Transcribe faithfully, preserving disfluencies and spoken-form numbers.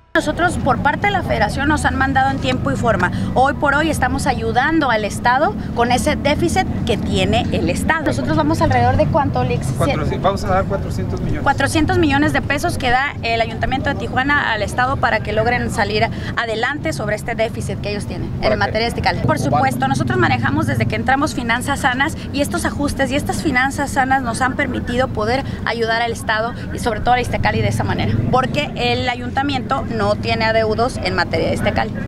Nosotros por parte de la Federación nos han mandado en tiempo y forma. Hoy por hoy estamos ayudando al Estado con ese déficit que tiene el Estado. Nosotros vamos alrededor de ¿cuánto, Lix? Vamos a dar cuatrocientos millones. cuatrocientos millones de pesos que da el Ayuntamiento de Tijuana al Estado para que logren salir adelante sobre este déficit que ellos tienen en materia estical. Por supuesto, nosotros manejamos desde que entramos finanzas sanas y estos ajustes y estas finanzas sanas nos han permitido poder ayudar al Estado y sobre todo a Iztacali de esa manera, porque el Ayuntamiento no tiene adeudos en materia de Iztacali.